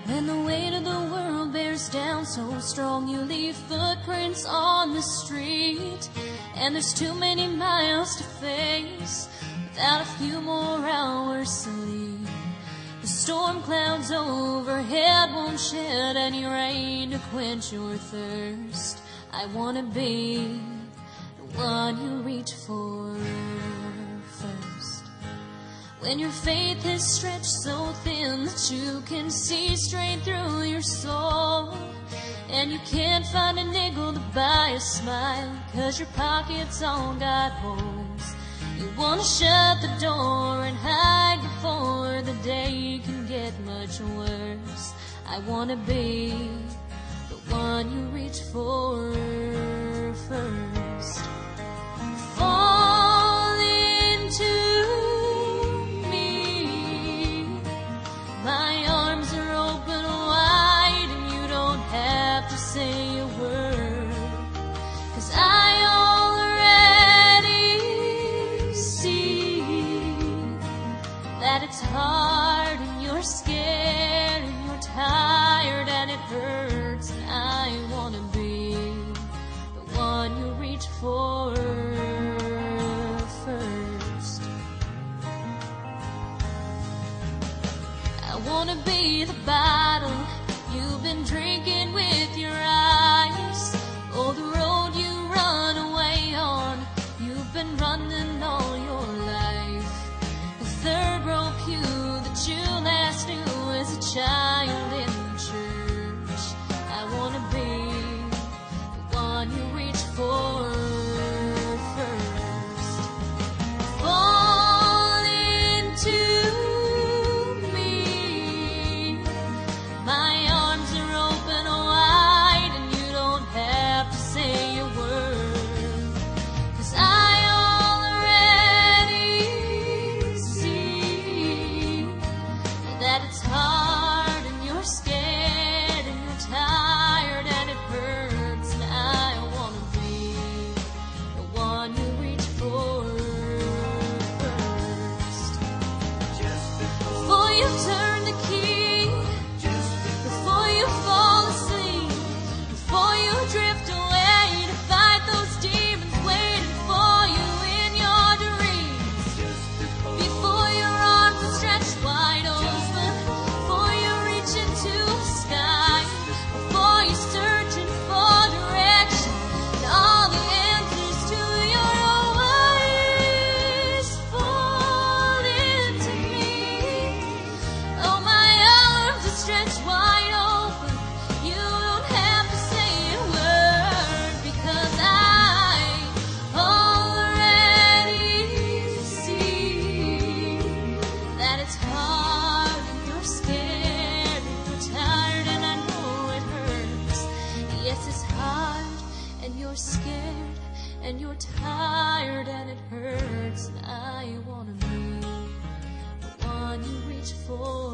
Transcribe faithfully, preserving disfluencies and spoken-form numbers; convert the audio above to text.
When the weight of the world bears down so strong, you leave footprints on the street, and there's too many miles to face without a few more hours sleep. The storm clouds overhead won't shed any rain to quench your thirst. I wanna be the one you reach for first. When your faith is stretched so thin that you can see straight through your soul, and you can't find a nickel to buy a smile, 'cause your pockets all got holes. You wanna shut the door and hide before the day can get much worse. I wanna be the one you reach for first. Fall into me. My arms are open wide and you don't have to say a word, 'cause I already see that it's hard and you're scared and you're tired and it hurts, and I wanna be the one you reach for first. I wanna be the bottle you've been drinking with your eyes, or the road you run away on, you've been running all your life. The third row pew that you last knew as a child in church. I wanna be the one you reach for first. Fall into me. My arms are open wide and you don't have to say a word, 'cause I already see that it's hard and you're scared and you're tired and it hurts, and I wanna be the one you reach for first. Before you turn the key, before you fall asleep, before you drift away to fight those demons waiting for you in your dreams, before your arms are stretched wide open, before you reach into the sky, before you're searching for direction and all the answers to your worries, fall into me. Oh, my arms are stretched wide open. You don't have to say a word, because I already see that it's hard and you're scared and you're tired, and I know it hurts. Yes, it's hard and you're scared and you're tired and it hurts, and I wanna be the one you reach for